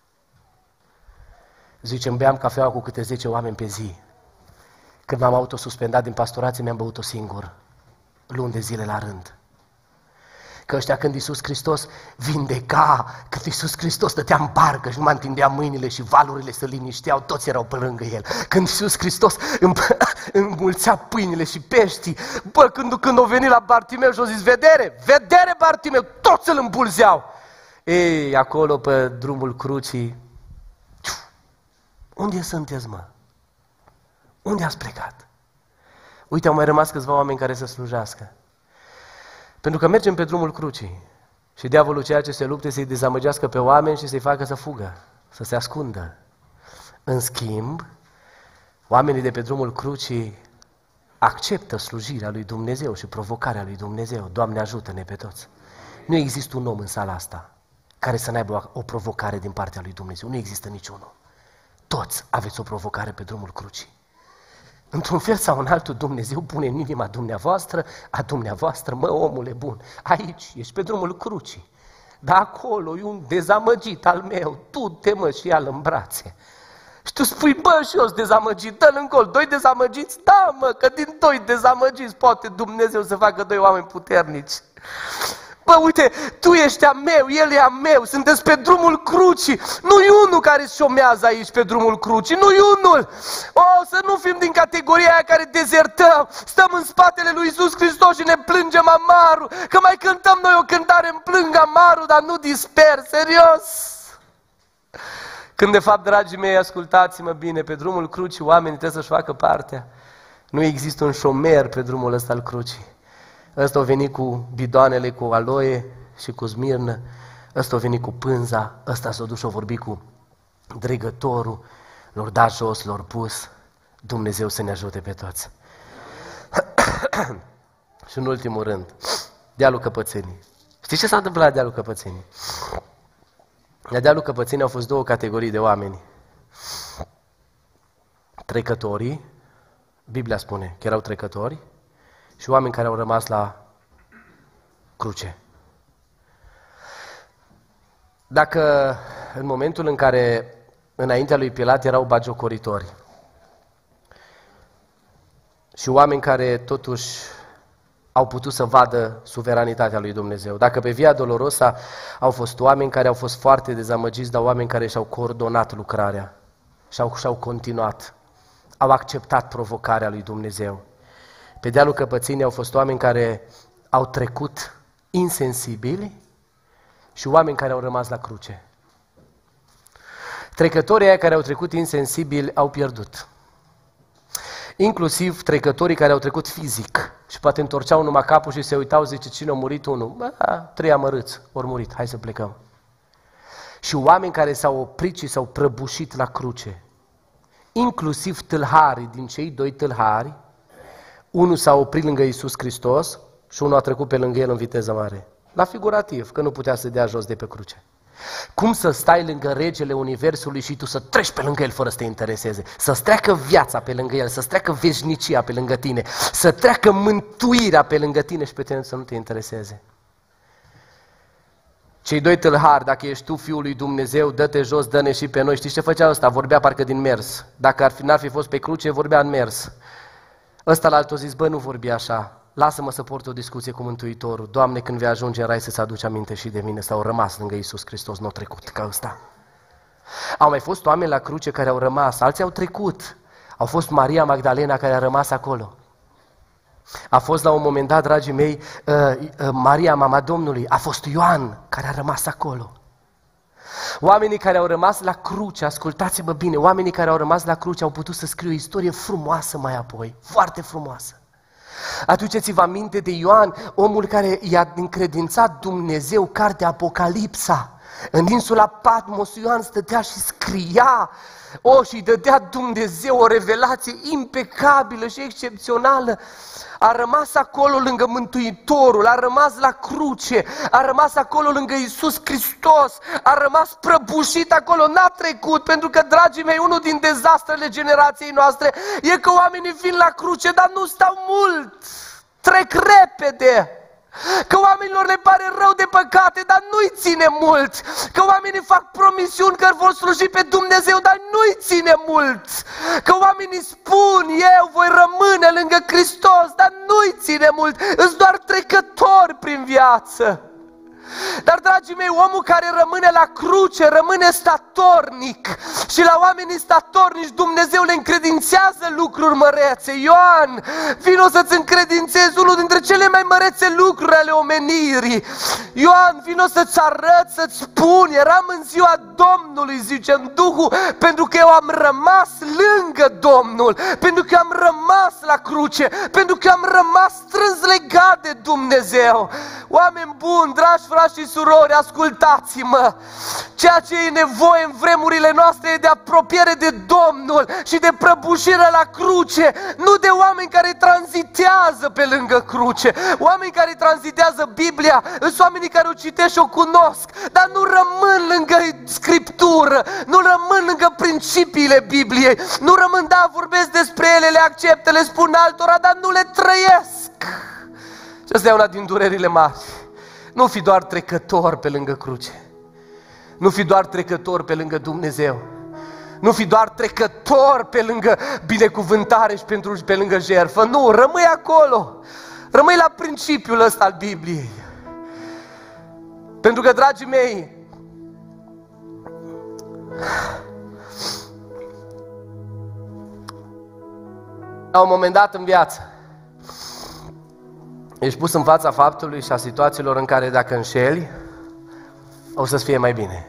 Zice, îmi beam cafeaua cu câte 10 oameni pe zi. Când m-am autosuspendat din pastorație, mi-am băut-o singur, luni de zile la rând. Că ăștia când Iisus Hristos vindeca, când Iisus Hristos stătea în barcă și nu mă întindea mâinile și valurile se linișteau, toți erau pe lângă El. Când Iisus Hristos înmulțea pâinile și peștii, bă, când o venit la Bartimeu și o zis, vedere Bartimeu, toți îl îmbulzeau. Ei, acolo pe drumul crucii, unde sunteți, mă? Unde ați plecat? Uite, au mai rămas câțiva oameni care să slujească. Pentru că mergem pe drumul crucii și diavolul ceea ce se lupte să-i dezamăgească pe oameni și să-i facă să fugă, să se ascundă. În schimb, Oamenii de pe drumul crucii acceptă slujirea lui Dumnezeu și provocarea lui Dumnezeu. Doamne, ajută-ne pe toți. Nu există un om în sala asta care să n-aibă o provocare din partea lui Dumnezeu. Nu există niciunul. Toți aveți o provocare pe drumul crucii. Într-un fel sau în altul, Dumnezeu pune în inima a dumneavoastră, mă, omule bun, aici, ești pe drumul crucii. Dar acolo e un dezamăgit al meu, tu te mă și ia-l în brațe. Și tu spui, bă, și eu sunt dezamăgit, dă-l în gol, 2 dezamăgiți? Da, mă, că din 2 dezamăgiți poate Dumnezeu să facă 2 oameni puternici. Bă, uite, tu ești a meu, el e a meu, sunteți pe drumul crucii. Nu-i unul care șomează aici pe drumul crucii, nu-i unul. Să nu fim din categoria aia care dezertăm, stăm în spatele lui Iisus Hristos și ne plângem amarul, că mai cântăm noi o cântare, îmi plâng amarul, dar nu disper, serios. Când de fapt, dragii mei, ascultați-mă bine, pe drumul crucii oamenii trebuie să-și facă partea. Nu există un șomer pe drumul ăsta al crucii. Ăsta a venit cu bidoanele, cu aloe și cu smirnă, ăsta a venit cu pânza, ăsta s-a dus și a vorbit cu dregătorul, l-or dat jos, l-or pus. Dumnezeu să ne ajute pe toți. Și în ultimul rând, dealul Căpățânii. Știți ce s-a întâmplat la dealul Căpățânii? La dealul Căpățânii au fost 2 categorii de oameni. Trecătorii, Biblia spune că erau trecători, și oameni care au rămas la cruce. Dacă în momentul în care înaintea lui Pilat erau bagiocoritori și oameni care totuși au putut să vadă suveranitatea lui Dumnezeu, dacă pe Via Dolorosa au fost oameni care au fost foarte dezamăgiți, dar oameni care și-au coordonat lucrarea și-au continuat, au acceptat provocarea lui Dumnezeu. Pe dealul Căpățânii au fost oameni care au trecut insensibili și oameni care au rămas la cruce. Trecătorii aia care au trecut insensibili au pierdut. Inclusiv trecătorii care au trecut fizic și poate întorceau numai capul și se uitau, zice, cine a murit unul? 3 amărâți, ori murit, hai să plecăm. Și oameni care s-au oprit și s-au prăbușit la cruce. Inclusiv tâlharii, din cei 2 tâlhari, unul s-a oprit lângă Iisus Hristos și unul a trecut pe lângă el în viteză mare. La figurativ, că nu putea să dea jos de pe cruce. Cum să stai lângă regele universului și tu să treci pe lângă el fără să te intereseze? Să-ți treacă viața pe lângă el, să-ți treacă veșnicia pe lângă tine, să treacă mântuirea pe lângă tine și pe tine să nu te intereseze. Cei 2 tâlhari, dacă ești tu Fiul lui Dumnezeu, dă-te jos, dă-ne și pe noi. Știți ce făcea ăsta? Vorbea parcă din mers. Dacă n-ar fi fost pe cruce, vorbea în mers. Ăsta la altul a zis, bă, nu vorbi așa, lasă-mă să port o discuție cu Mântuitorul. Doamne, când vei ajunge în rai să-ți aduci aminte și de mine. Sau rămas lângă Iisus Hristos, n-au trecut ca ăsta. Au mai fost oameni la cruce care au rămas, alții au trecut. Au fost Maria Magdalena care a rămas acolo. A fost la un moment dat, dragii mei, Maria, mama Domnului, a fost Ioan care a rămas acolo. Oamenii care au rămas la cruce, ascultați-mă bine, oamenii care au rămas la cruce au putut să scrie o istorie frumoasă mai apoi, foarte frumoasă. Aduceți-vă aminte de Ioan, omul care i-a încredințat Dumnezeu cartea Apocalipsa. În insula Patmos, Ioan stătea și scria, și îi dădea Dumnezeu o revelație impecabilă și excepțională. A rămas acolo lângă Mântuitorul, a rămas la cruce, a rămas acolo lângă Iisus Hristos, a rămas prăbușit acolo, n-a trecut, pentru că, dragii mei, unul din dezastrele generației noastre e că oamenii vin la cruce, dar nu stau mult, trec repede. Că oamenilor le pare rău de păcate, dar nu-i ține mult. Că oamenii fac promisiuni că vor sluji pe Dumnezeu, dar nu-i ține mult. Că oamenii spun, eu voi rămâne lângă Hristos, dar nu-i ține mult. Îs doar trecători prin viață. Dar, dragii mei, omul care rămâne la cruce, rămâne statornic. Și la oamenii statornici Dumnezeu le încredințează lucruri mărețe. Ioan, vino să-ți încredințezi unul dintre cele mai mărețe lucruri ale omenirii. Ioan, vino să-ți arăt, să-ți spun, eram în ziua Domnului, zice în Duhul, pentru că eu am rămas lângă Domnul, pentru că am rămas la cruce, pentru că am rămas strâns legat de Dumnezeu. Oameni buni, dragi frați și surori, ascultați-mă! Ceea ce e nevoie în vremurile noastre e de apropiere de Domnul și de prăbușire la cruce, nu de oameni care tranzitează pe lângă cruce. Oamenii care tranzitează Biblia sunt oamenii care o citesc și o cunosc, dar nu rămân lângă Scriptură, nu rămân lângă principiile Bibliei, nu rămân, da, vorbesc despre ele, le acceptă, le spun altora, dar nu le trăiesc. Și asta e una din durerile mari. Nu fi doar trecător pe lângă cruce. Nu fi doar trecător pe lângă Dumnezeu. Nu fi doar trecător pe lângă binecuvântare și pe lângă jertfă. Nu, rămâi acolo. Rămâi la principiul ăsta al Bibliei. Pentru că, dragii mei, la un moment dat în viață ești pus în fața faptului și a situațiilor în care dacă înșeli, o să-ți fie mai bine.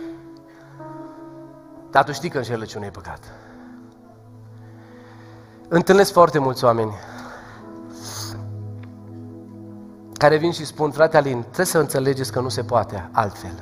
Dar tu știi că înșelăciunea e păcat. Întâlnesc foarte mulți oameni care vin și spun: frate Alin, trebuie să înțelegeți că nu se poate altfel.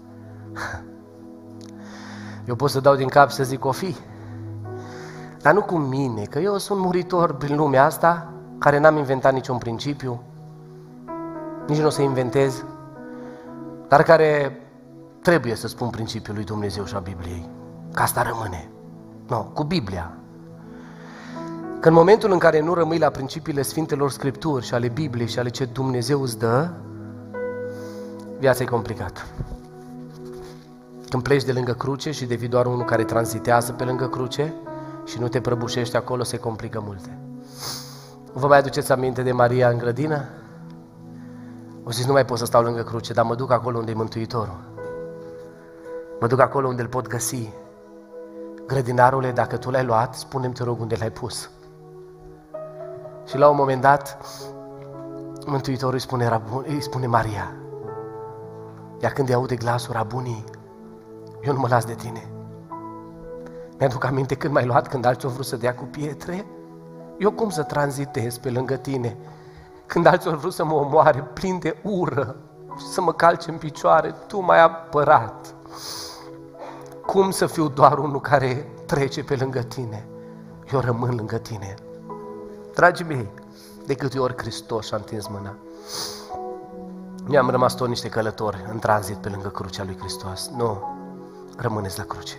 Eu pot să dau din cap să zic: o fi, dar nu cu mine, că eu sunt muritor prin lumea asta, care n-am inventat niciun principiu, nici nu o să inventez, dar care trebuie să spun principiul lui Dumnezeu și a Bibliei, că asta rămâne. Nu, cu Biblia. Că în momentul în care nu rămâi la principiile Sfintelor Scripturi și ale Bibliei și ale ce Dumnezeu îți dă, viața e complicată. Când pleci de lângă cruce și devii doar unul care tranzitează pe lângă cruce și nu te prăbușești acolo, se complică multe. Vă mai aduceți aminte de Maria în grădină? O zis: nu mai pot să stau lângă cruce, dar mă duc acolo unde e Mântuitorul. Mă duc acolo unde îl pot găsi. Grădinarule, dacă tu l-ai luat, spune-mi, te rog, unde l-ai pus. Și la un moment dat, Mântuitorul îi spune Maria. Iar când îi aude glasul: Rabunii, eu nu mă las de tine. Mi-aduc aminte când m-ai luat, când alții au vrut să dea cu pietre. Eu cum să tranzitez pe lângă tine când alții au vrut să mă omoare plin de ură și să mă calce în picioare? Tu m-ai apărat. Cum să fiu doar unul care trece pe lângă tine? Eu rămân lângă tine. Dragii mei, de câte ori Hristos și-a întins mâna. Noi am rămas tot niște călători în tranzit pe lângă crucea lui Hristos. Nu, rămâneți la cruce.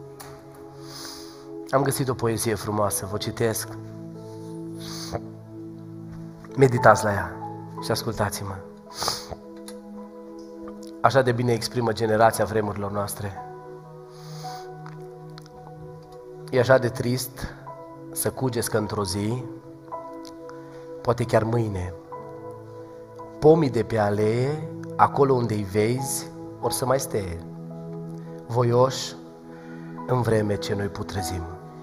Am găsit o poezie frumoasă, vă citesc. Meditați la ea și ascultați-mă. Așa de bine exprimă generația vremurilor noastre. E așa de trist să cugeți că într-o zi, poate chiar mâine, pomii de pe alee, acolo unde îi vezi, or să mai stea voioși în vreme ce noi putrezim.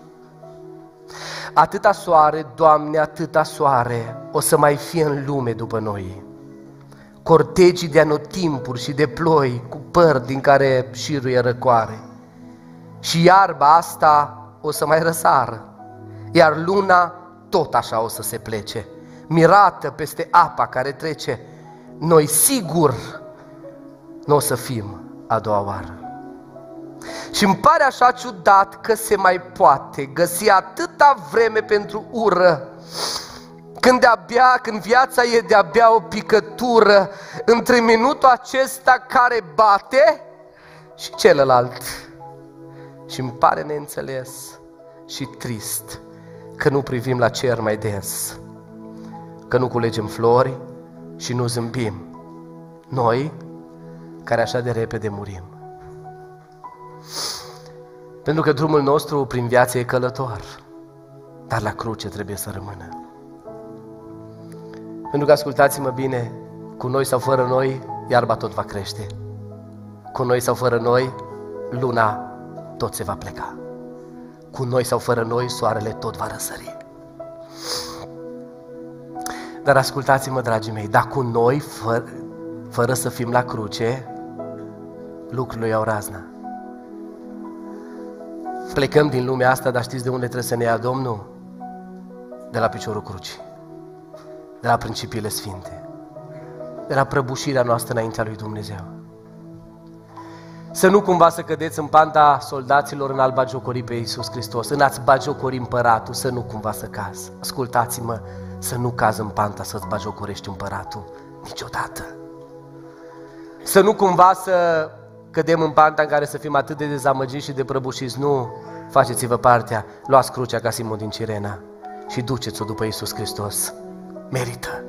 Atâta soare, Doamne, atâta soare o să mai fie în lume după noi. Cortegii de anotimpuri și de ploi cu păr din care șiruie răcoare. Și iarba asta o să mai răsară, iar luna tot așa o să se plece, mirată peste apa care trece. Noi sigur nu o să fim a doua oară. Și îmi pare așa ciudat că se mai poate găsi atâta vreme pentru ură, când viața e de-abia o picătură între minutul acesta care bate și celălalt. Și îmi pare neînțeles și trist că nu privim la cer mai des, că nu culegem flori și nu zâmbim, noi care așa de repede murim. Pentru că drumul nostru prin viață e călător, dar la cruce trebuie să rămână. Pentru că, ascultați-mă bine, cu noi sau fără noi, iarba tot va crește. Cu noi sau fără noi, luna tot se va pleca. Cu noi sau fără noi, soarele tot va răsări. Dar ascultați-mă, dragii mei, dar cu noi, fără să fim la cruce, lucrurile iau razna. Plecăm din lumea asta, dar știți de unde trebuie să ne ia Domnul? De la piciorul crucii, de la principiile sfinte, de la prăbușirea noastră înaintea lui Dumnezeu. Să nu cumva să cădeți în panta soldaților în a-L bagiocori pe Iisus Hristos, în a-ți bagiocori împăratul, să nu cumva să cazi. Ascultați-mă, să nu cazi în panta să-ți bagiocorești împăratul, niciodată. Să nu cumva să cădem în panta în care să fim atât de dezamăgiți și de prăbușiți. Nu, faceți-vă partea, luați crucea ca Simon din Cirena și duceți-o după Iisus Hristos. Merită.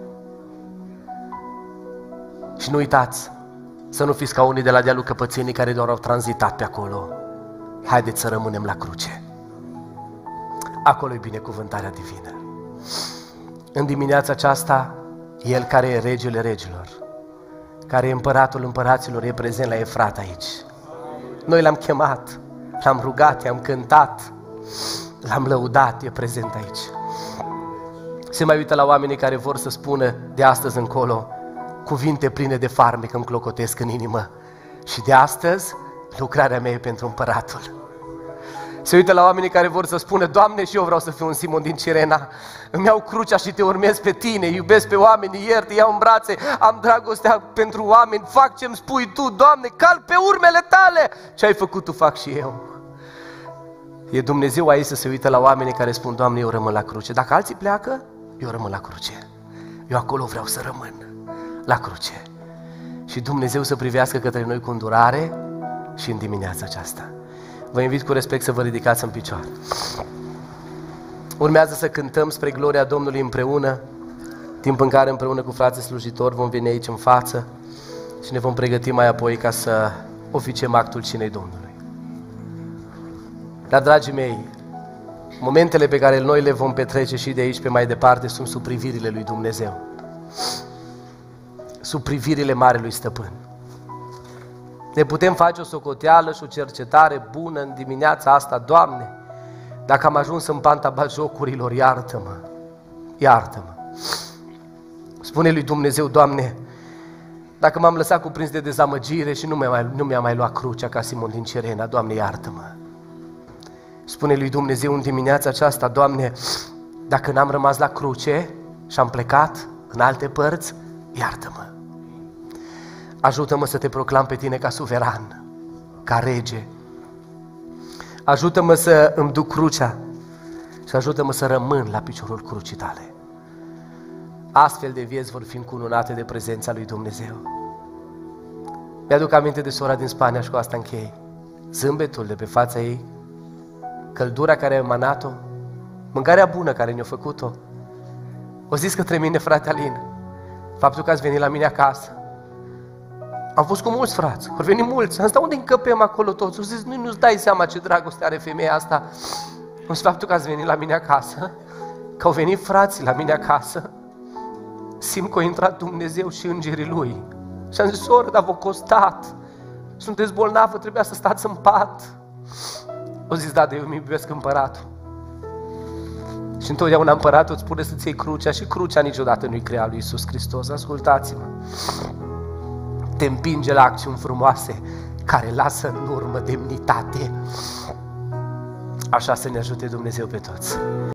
Și nu uitați, să nu fiți ca unii de la dealul Căpățenii care doar au tranzitat pe acolo. Haideți să rămânem la cruce. Acolo e binecuvântarea divină. În dimineața aceasta, El care e regele regilor, care e împăratul împăraților, e prezent la Efrat aici. Noi L-am chemat, L-am rugat, I-am cântat, L-am lăudat, e prezent aici. Se mai uită la oamenii care vor să spună de astăzi încolo cuvinte pline de farmec îmi clocotesc în inimă. Și de astăzi, lucrarea mea e pentru împăratul. Se uită la oamenii care vor să spună, Doamne, și eu vreau să fiu un Simon din Cirena. Îmi iau crucea și te urmez pe tine, iubesc pe oameni, iert, iau în brațe, am dragostea pentru oameni, fac ce-mi spui tu, Doamne, calc pe urmele tale. Ce ai făcut tu, fac și eu. E Dumnezeu aici să se uită la oamenii care spun, Doamne, eu rămân la cruce. Dacă alții pleacă, eu rămân la cruce. Eu acolo vreau să rămân, la cruce. Și Dumnezeu să privească către noi cu îndurare și în dimineața aceasta. Vă invit cu respect să vă ridicați în picioare. Urmează să cântăm spre gloria Domnului împreună, timp în care împreună cu frații slujitori vom veni aici în față și ne vom pregăti mai apoi ca să oficiem actul cinei Domnului. Dar, dragii mei, momentele pe care noi le vom petrece și de aici pe mai departe sunt sub privirile lui Dumnezeu. Sub privirile Marelui Stăpân. Ne putem face o socoteală și o cercetare bună în dimineața asta, Doamne, dacă am ajuns în panta bajocurilor, iartă-mă, iartă-mă. Spune lui Dumnezeu, Doamne, dacă m-am lăsat cuprins de dezamăgire și nu mi-a mai luat crucea ca Simon din Cirena, Doamne, iartă-mă. Spune lui Dumnezeu în dimineața aceasta, Doamne, dacă n-am rămas la cruce și am plecat în alte părți, iartă-mă. Ajută-mă să te proclam pe tine ca suveran, ca rege. Ajută-mă să îmi duc crucea și ajută-mă să rămân la piciorul crucii tale. Astfel de vieți vor fi încununate de prezența lui Dumnezeu. Mi-aduc aminte de sora din Spania și cu asta închei. Zâmbetul de pe fața ei, căldura care a emanat-o, mâncarea bună care ne-a făcut-o. O zis către mine, frate Alin, faptul că ați venit la mine acasă. Am fost cu mulți frați, au venit mulți, am stat unde încăpem acolo toți. Au zis, nu-ți dai seama ce dragoste are femeia asta. Nu faptul că ați venit la mine acasă, că au venit frații la mine acasă. Simt că a intrat Dumnezeu și îngerii Lui. Și am zis, soră, dar v-a costat. Sunteți bolnavă, trebuia să stați în pat. Au zis, da, de eu îmi iubesc împăratul. Și întotdeauna împăratul îți spune să-ți iei crucea și crucea niciodată nu-i crea lui Iisus Hristos. Ascultați-mă. Te împinge la acțiuni frumoase care lasă în urmă demnitate. Așa să ne ajute Dumnezeu pe toți.